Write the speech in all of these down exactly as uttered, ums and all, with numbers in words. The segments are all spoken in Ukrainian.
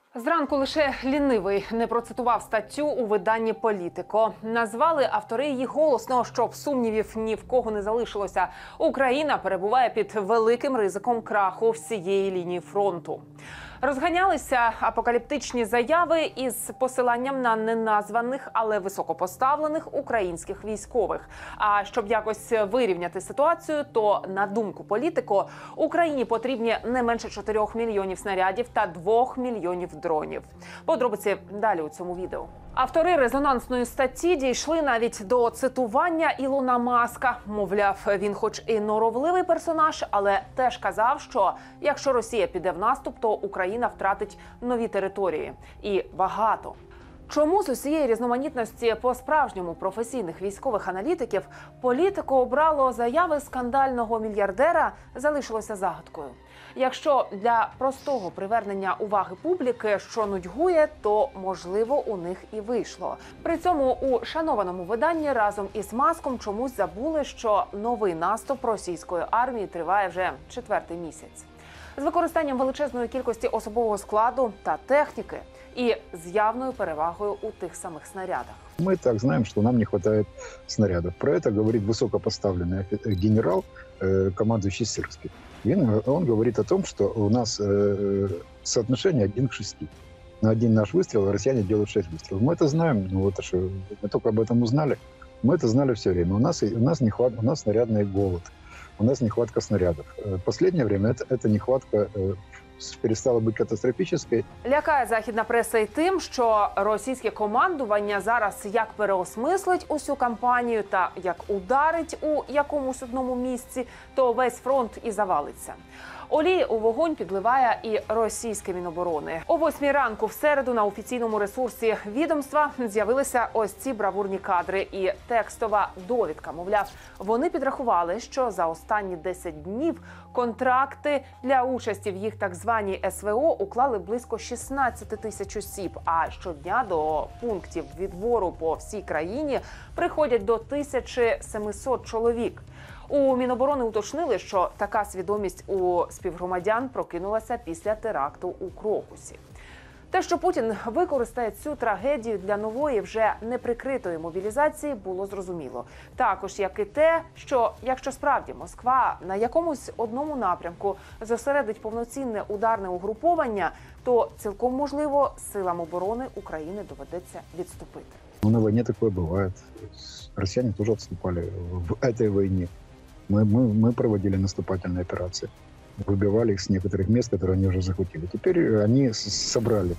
Зранку лише лінивий не процитував статтю у виданні «Політико». Назвали автори її голосно, щоб сумнівів ні в кого не залишилося. Україна перебуває під великим ризиком краху всієї лінії фронту. Розганялися апокаліптичні заяви із посиланням на неназваних, але високопоставлених українських військових. А щоб якось вирівняти ситуацію, то, на думку «Політико», Україні потрібні не менше чотирьох мільйонів снарядів та двох мільйонів дронів. Подробиці далі у цьому відео. Автори резонансної статті дійшли навіть до цитування Ілона Маска. Мовляв, він хоч і норовливий персонаж, але теж казав, що якщо Росія піде в наступ, то Україна втратить нові території. І багато. Чому з усієї різноманітності по-справжньому професійних військових аналітиків «Політико» обрало заяви скандального мільярдера, залишилося загадкою. Якщо для простого привернення уваги публіки, що нудьгує, то, можливо, у них і вийшло. При цьому у шанованому виданні разом із Маском чомусь забули, що новий наступ російської армії триває вже четвертий місяць. З використанням величезної кількості особового складу та техніки і з явною перевагою у тих самих снарядах. Мы так знаем, что нам не хватает снарядов. Про это говорит высокопоставленный генерал, командующий Сырский. Он, он говорит о том, что у нас соотношение один к шести. На один наш выстрел россияне делают шесть выстрелов. Мы это знаем, ну вот что, мы только об этом узнали. Мы это знали все время. У нас, у нас, нехват, у нас снарядный голод. У нас нехватка снарядов. В последнее время это, это нехватка перестала бути катастрофічною. Лякає західна преса й тим, що російське командування зараз як переосмислить усю кампанію та як ударить у якомусь одному місці, то весь фронт і завалиться. Олії у вогонь підливає і російське Міноборони. О восьмій ранку в середу на офіційному ресурсі відомства з'явилися ось ці бравурні кадри і текстова довідка. Мовляв, вони підрахували, що за останні десять днів контракти для участі в їх так званій ес ве о уклали близько шістнадцять тисяч осіб, а щодня до пунктів відбору по всій країні приходять до тисячі сімсот чоловік. У Міноборони уточнили, що така свідомість у співгромадян прокинулася після теракту у Крокусі. Те, що Путін використає цю трагедію для нової, вже неприкритої мобілізації, було зрозуміло. Також, як і те, що якщо справді Москва на якомусь одному напрямку зосередить повноцінне ударне угруповання, то цілком можливо силам оборони України доведеться відступити. Ну, на війні таке буває. Росіяни теж відступали в цій війні. Мы, мы, мы проводили наступательные операции, выбивали их с некоторых мест, которые они уже захватили. Теперь они собрали,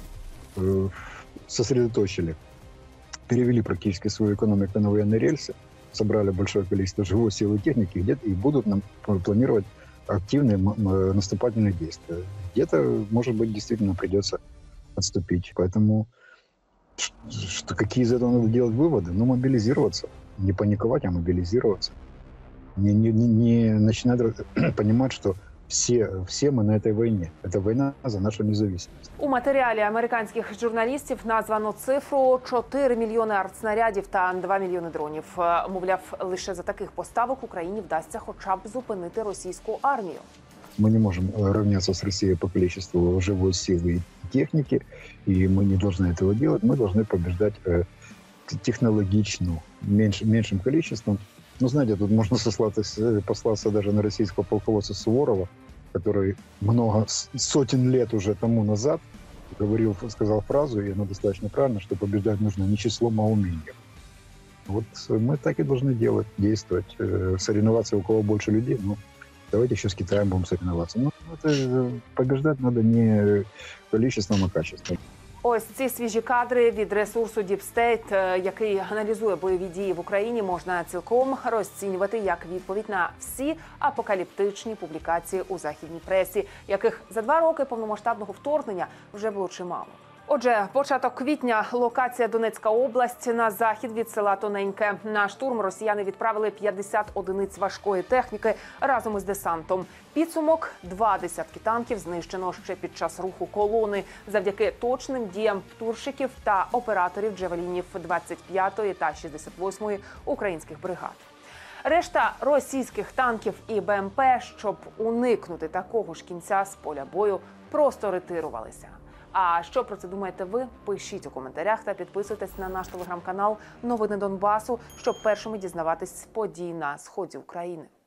сосредоточили, перевели практически свою экономику на военные рельсы, собрали большое количество живой силы и техники где-то, и будут нам планировать активные наступательные действия. Где-то, может быть, действительно придется отступить. Поэтому что, какие из этого надо делать выводы? Ну, мобилизироваться. Не паниковать, а мобилизироваться. Не, не, не начинать понимать, что всі, всі ми на цій війні. Це війна за нашу незалежність. У матеріалі американських журналістів названо цифру чотири мільйони артснарядів та два мільйони дронів. Мовляв, лише за таких поставок Україні вдасться хоча б зупинити російську армію. Мы не можем равняться с Россией по количеству живой силы и техники, и мы не должны этого делать. Мы должны побеждать технологично, меньш, меньшим количеством. Ну, знаете, тут можно сослаться, послаться даже на российского полководца Суворова, который много сотен лет уже тому назад говорил, сказал фразу, и она достаточно правильно, что побеждать нужно не числом, а умением. Вот мы так и должны делать, действовать, соревноваться, у кого больше людей. Ну, давайте еще с Китаем будем соревноваться. Ну, это побеждать надо не количеством, а качеством. Ось ці свіжі кадри від ресурсу Deep State, який аналізує бойові дії в Україні, можна цілком розцінювати як відповідь на всі апокаліптичні публікації у західній пресі, яких за два роки повномасштабного вторгнення вже було чимало. Отже, початок квітня, локація Донецька область на захід від села Тоненьке. На штурм росіяни відправили п'ятдесят одиниць важкої техніки разом із десантом. Підсумок – два десятки танків знищено ще під час руху колони завдяки точним діям птуршиків та операторів джевелінів двадцять п'ятої та шістдесят восьмої українських бригад. Решта російських танків і Б М П, щоб уникнути такого ж кінця з поля бою, просто ретирувалися. А що про це думаєте ви? Пишіть у коментарях та підписуйтесь на наш телеграм-канал «Новини Донбасу», щоб першими дізнаватись з подій на сході України.